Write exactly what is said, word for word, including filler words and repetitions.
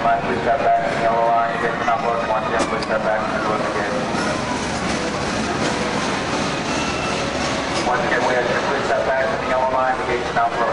line, please step back from the yellow line. You get to not look. Once again, please step back from the look again. Once again, we have to please step back from the yellow line. The gates are now closed.